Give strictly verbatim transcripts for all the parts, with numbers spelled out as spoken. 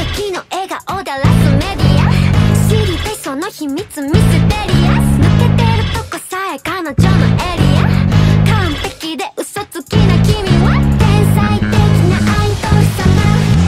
敵の笑顔だらすメディア、知りたいその秘密ミステリアス、抜けてるとこさえ彼女のエリア、完璧で嘘つきな君は天才的なアイドル様。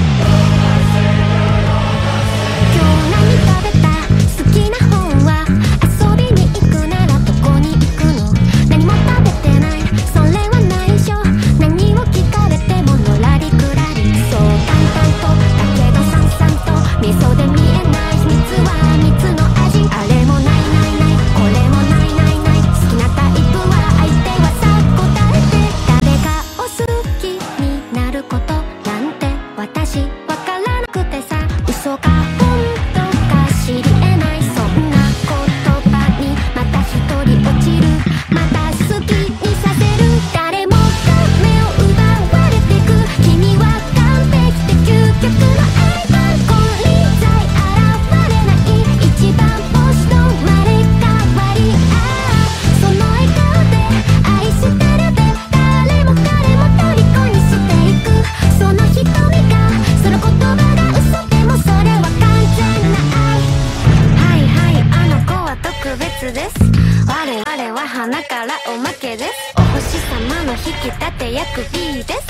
今日何食べた？好きな本は？遊びに行くならどこに行くの？何も食べてない、それは内緒。何を聞かれてものらりくらり、そう淡々とだけどさんさんと、味噌で見えない秘密は蜜の味。あれもないないない、これもないないない、好きなタイプは相手はさ答えて。誰かを好きになることなんて私わからなくてさ、嘘か本当か知り得ない、そんな言葉にまた一人落ちる、また好きにさせる。誰もが目を奪われてく、君は完璧で究極のアイドル、金輪際現れない一番星の生まれ変わり。ああその笑顔で愛してるで、誰も彼も虜にしていく、その瞳が、その言葉が嘘でもそれは完全な愛。はいはい、あの子は特別です、我々は花からおまけです、お星様の引き立て役 B です、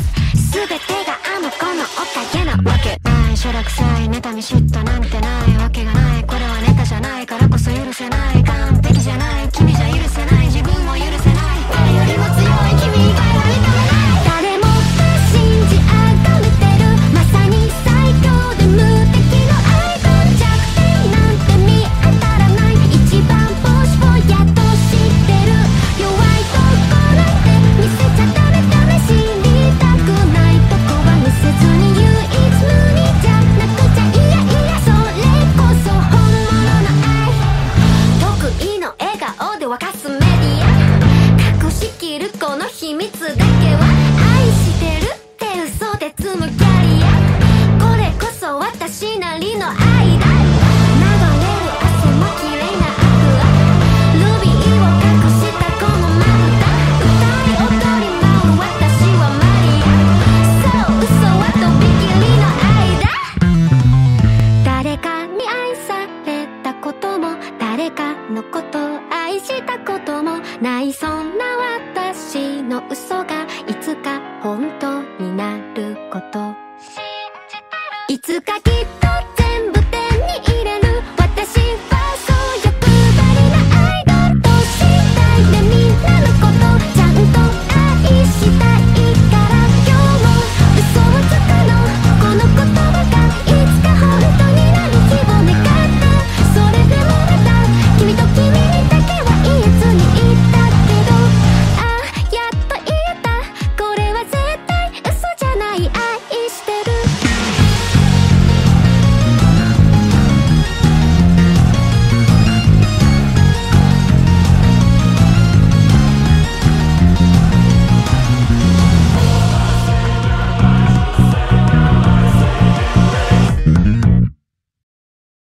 全てがあの子のおかげなわけない、しょらくさい妬み嫉妬なんてないわけがない、これはネタじゃないからこそ許せない、完璧じゃない君じゃ許せない、自分も許せない、誰よりも強い君以外は認めない。誰もが信じあがめてる、まさに最強で無敵のアイドル、弱点なんて見当たらない、一番星をやっと知ってる、弱いとこなんて見せちゃダメダメ、知りたくないとこは見せずに唯一無二じゃなくちゃ、いやいやそれこそ本物の愛。得意の笑顔で沸かすメディア、隠しきるこの秘密だけは、愛してるって嘘で積むキャリア、これこそ私なりの愛だ。流れる汗も綺麗なアクア、ルビーを隠したこのまぶた、歌い踊り舞う私はマリア、そう嘘はとびきりの愛だ。誰かに愛されたことも、誰かのことを愛したこともない、そんな私の嘘がいつか本当になること、いつかきっと全部手に入れる、私